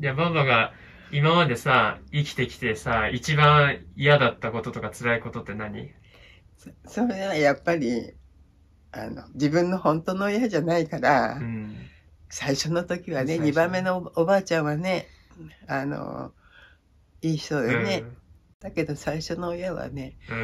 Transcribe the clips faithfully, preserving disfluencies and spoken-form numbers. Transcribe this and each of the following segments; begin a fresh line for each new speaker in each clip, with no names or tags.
じゃあ、バンバが今までさ、生きてきてさ、一番嫌だったこととか辛いことって何？
そそれはやっぱり、あの、自分の本当の親じゃないか
う
ら、
ん。
最初の時はね、
最初ね。
にばんめのおおばあちゃんはね、あの、いい人でね、
うん。
だけど最初の親はね、
うん。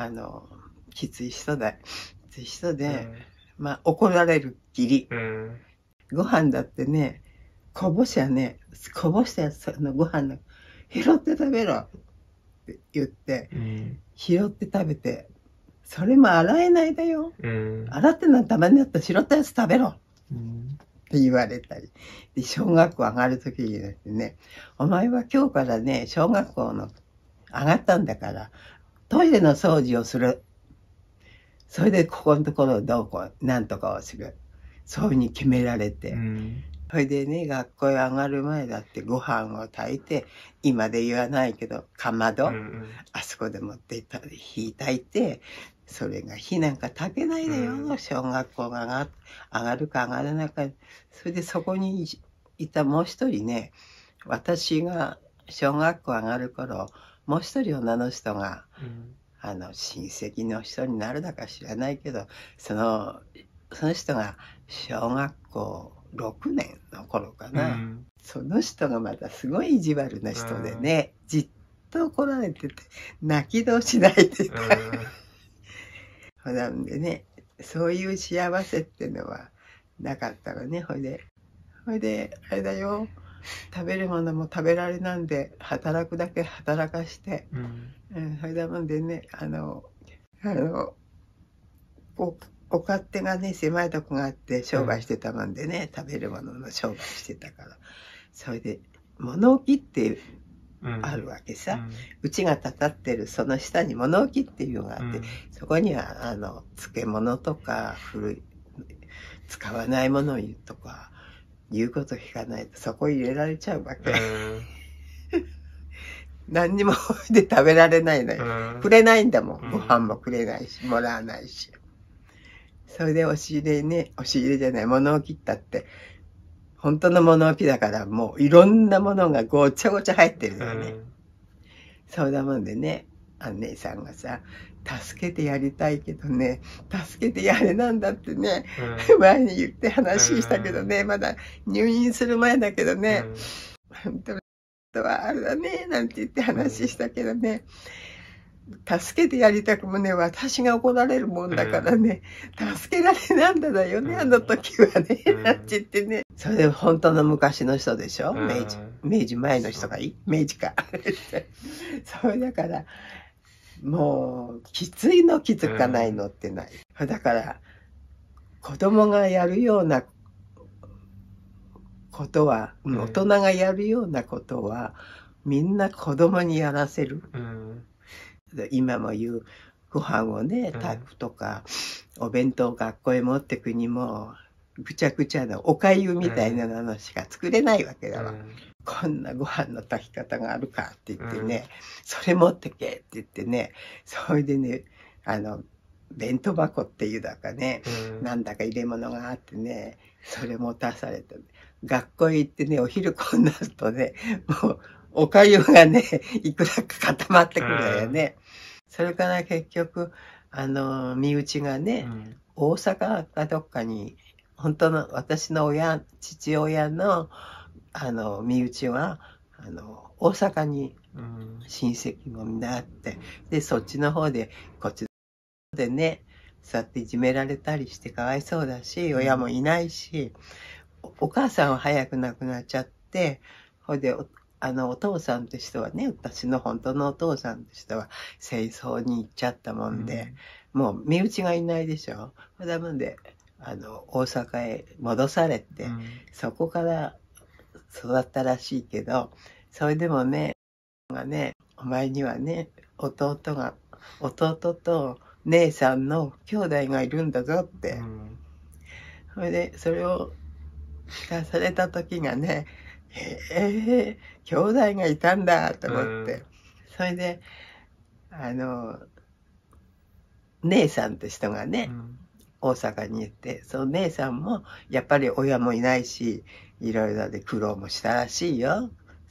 あの、きつい人だ、きつい人で、
うん。
まあ、怒られるっきり。
うん。
ご飯だってね、こぼしゃね、こぼしたやつのご飯の、拾って食べろって言って、
うん。
拾って食べて、それも洗えないだよ。
うん。
洗ってんのたまになったら拾ったやつ食べろっ
うん。
て言われたり。で、小学校上がるときにね、お前は今日からね、小学校の上がったんだから、トイレの掃除をする。それでここのところをどうこう、なんとかをする。そういうふうに決められ
う
て。
ん。
それでね、学校へ上がる前だってご飯を炊いて、今で言わないけど、かまど、
うん。
あそこで持っていった火炊いて、それが火なんか炊けないだよ、
うん。
小学校が上が上がるか上がらないか。それでそこにいたもう一人ね、私が小学校上がる頃、もう一人女の人が、
うん。
あの、親戚の人になるだか知らないけど、その、その人が小学校ろくねんの頃か
う
な。
ん。
その人がまたすごい意地悪な人でね、じっと怒られてて、泣き通し泣いてた。ほなんでね、そういう幸せってのはなかったわね、ほいで。ほいで、あれだよ、食べるものも食べられなんで、働くだけ働かして、
うん。
うん、それだもんでね、あの、あの、お、お勝手がね、狭いとこがあって商売してたもんでね、食べるものの商売してたから。それで、物置って
うん。
あるわけ
う
さ。
ん。
うちがたたってるその下に物置っていうのがあって、
うん。
そこには、あの、漬物とか、古い、使わないものとか、言うこと聞かないとそこ入れられちゃうわけ。
うん。
何にもで食べられないのよ。
うん。
くれないんだもん。
うん。
ご飯もくれないし、もらわないし。それで押し入れね、押し入れじゃない、物置ったって、本当の物置だからもういろんなものがごちゃごちゃ入ってる
う
よね。
ん。
そうだもんでね、あん姉さんがさ、助けてやりたいけどね、助けてやれなんだってね、
うん。
前に言って話したけどね、まだ入院する前だけどね、本当はあれだね、なんて言って話したけどね、助けてやりたくもね、私が怒られるもんだからね、助けられなんだだよね、あの時はね、なんて言ってね。それで本当の昔の人でしょ、明治、明治前の人がいい明治か。それだから、もう、きついのきつかないのってない。だから、子供がやるようなことは、大人がやるようなことは、みんな子供にやらせる。
うん。
今も言う、ご飯をね、炊くとか、お弁当を学校へ持ってくにも、ぐちゃぐちゃなおかゆみたいなのしか作れないわけだわ。うん、こんなご飯の炊き方があるかって言ってね、うん、それ持ってけって言ってね、それでね、あの、弁当箱っていうだかね、うん、なんだか入れ物があってね、それ持たされて、学校へ行ってね、お昼こになるとね、もう、おかゆがね、いくらか固まってくるよね。それから結局、あの、身内がね、うん、大阪かどっかに、本当の、私の親、父親の、あの、身内は、あの、大阪に親戚もみんなあって、で、そっちの方で、こっちでね、そうやっていじめられたりしてかわいそうだし、親もいないし、お母さんは早く亡くなっちゃって、ほいで、あの、お父さんって人はね、私の本当のお父さんって人は戦争に行っちゃったもんで、うん、もう身内がいないでしょ。だもんで、あの、大阪へ戻されて、うん、そこから育ったらしいけど、それでもね、がね、お前にはね、弟が、弟と姉さんの兄弟がいるんだぞって。うん、それで、それを聞かされた時がね、へえ、兄弟がいたんだと思って、うん、それで、あの、姉さんって人がね、うん、大阪に行って、その姉さんも、やっぱり親もいないし、いろいろで苦労もしたらしいよ。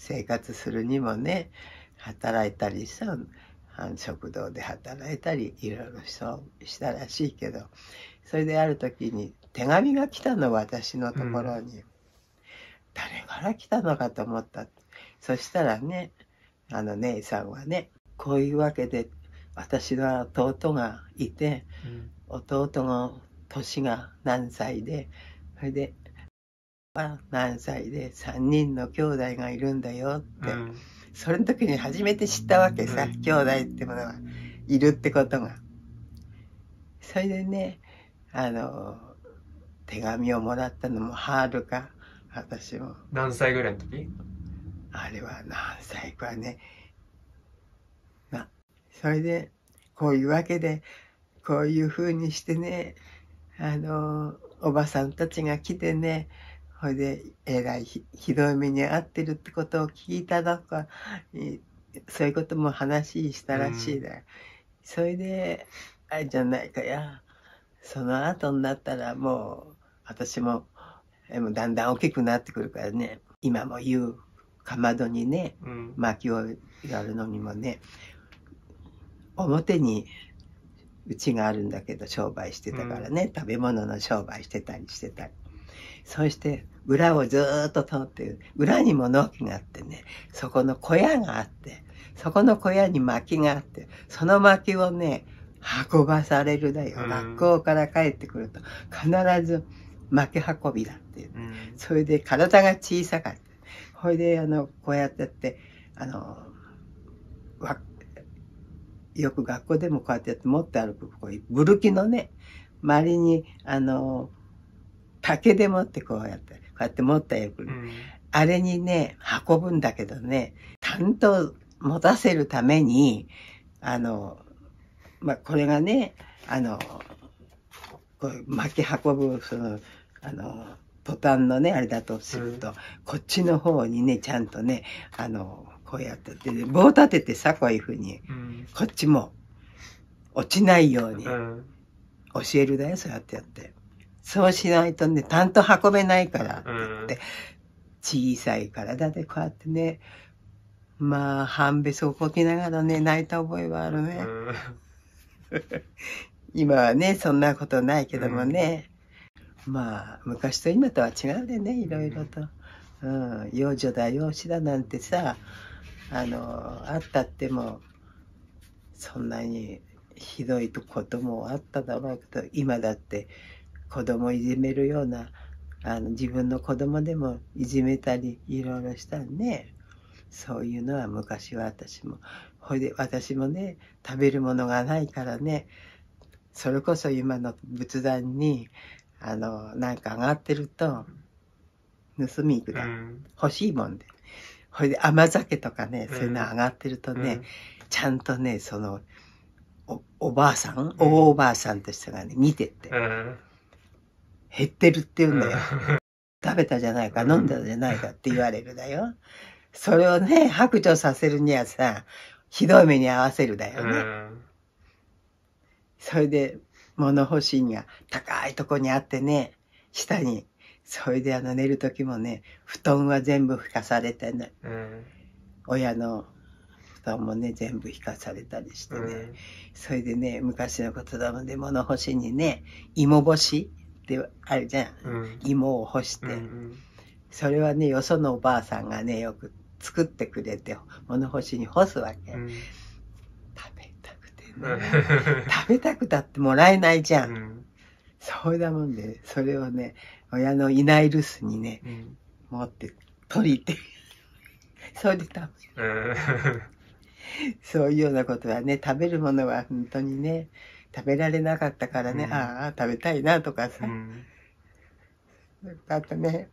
生活するにもね、働いたりさ、あの食堂で働いたりいろいろそうしたらしいけど、それである時に手紙が来たの、私のところに。うん、誰から来たのかと思った。そしたらね、あの姉さんはね、こういうわけで私の弟がいて、うん、弟の年が何歳で、それで何歳でさんにんの兄弟がいるんだよって、うん、それの時に初めて知ったわけさ、うん、兄弟ってものはいるってことが。それでね、あの手紙をもらったのもはるか、私も。
何歳ぐらいの時？
あれは何歳かね。な、それでこういうわけでこういうふうにしてね、あのおばさんたちが来てね、ほいでえらい ひ, ひどい目に遭ってるってことを聞いたのか、そういうことも話したらしいだよ。うん、それであれじゃないかや、その後になったらもう私もだんだん大きくなってくるからね、今も言うかまどにね、うん、薪をやるのにもね、表にうちがあるんだけど商売してたからね、うん、食べ物の商売してたりしてたり、そして裏をずーっと通って裏にも農機があってね、そこの小屋があって、そこの小屋に薪があって、その薪をね運ばされるだよ、うん、学校から帰ってくると必ず薪運びだっていう、うん、それで体が小さかった。それであのこうやってやってあのわよく学校でもこうやってやって持って歩く、こういうブルキのね、周りにあの竹でもってこうやってこうやって持って歩く、うん、あれにね運ぶんだけどね、ちゃんと持たせるためにあのまあこれがね、あのこう巻き運ぶそのあのトタンのねあれだとすると、うん、こっちの方にねちゃんとねあのこうやってて棒立ててさ、こういうふうに、うん、こっちも落ちないように教えるだよ、そうやってやって。そうしないとねちゃんと運べないからって言って、うん、小さい体でこうやってね、まあ半べそをこきながらね泣いた覚えはあるね。うん、今はねそんなことないけどもね、うん、まあ昔と今とは違うでね、いろいろと、うん、養女だ養子だなんてさ、あのあったってもそんなにひどいこともあっただろうけど、今だって子供いじめるような、あの自分の子供でもいじめたりいろいろしたね。そういうのは昔は私も、ほいで私もね食べるものがないからね、それこそ今の仏壇にあのなんか上がってると盗み行くだ、うん、欲しいもんで、ほいで甘酒とかね、そういうの上がってるとね、うん、ちゃんとねその お, おばあさん、うん、大おばあさんと人がね見てて、うん、減ってるって言うんだよ、うん、食べたじゃないか、飲んだじゃないかって言われるだよ。それをね白状させるにはさ、ひどい目に遭わせるだよね、うん、それで物干しが高いとこにあってね、下に、それであの寝る時もね布団は全部拭かされてね、うん、親の布団もね全部引かされたりしてね、うん、それでね昔のことだもんで、物干しにね芋干しってあるじゃん、うん、芋を干して、うんうん、それはねよそのおばあさんがねよく作ってくれて物干しに干すわけ、うん、食べたくてね食べたくたってもらえないじゃん、うん、そうだもんで、それをね親のいない留守にね、うん、持って取り入ってそれで食べる、そういうようなことはね、食べるものは本当にね食べられなかったからね、うん、ああ食べたいなとかさ、うん、あとね、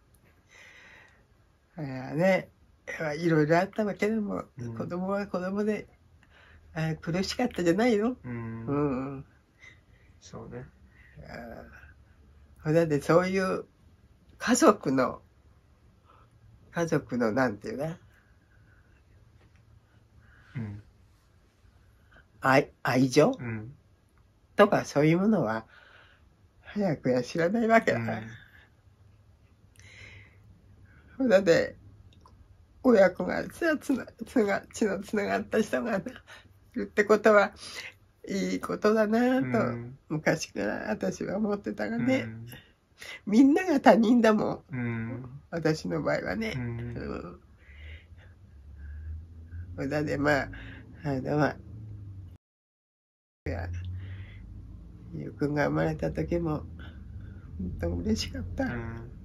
あねいろいろあったわけでも、うん、子供は子供であ苦しかったじゃないの、うん、うん、
そうね。
あだってそういう家族の家族のなんていうか、うん、愛, 愛情、うん、とかそういうものは早くは知らないわけだから、うん、だって親子がつなつなつな血のつながった人がいるってことはいいことだなと、
うん、
昔から私は思ってたがね、
うん、
みんなが他人だもん、
うん、
私の場合はね。
うん、
うんそれでまあ、あのまあ、ゆうくんが生まれた時も本当嬉しかった。
うん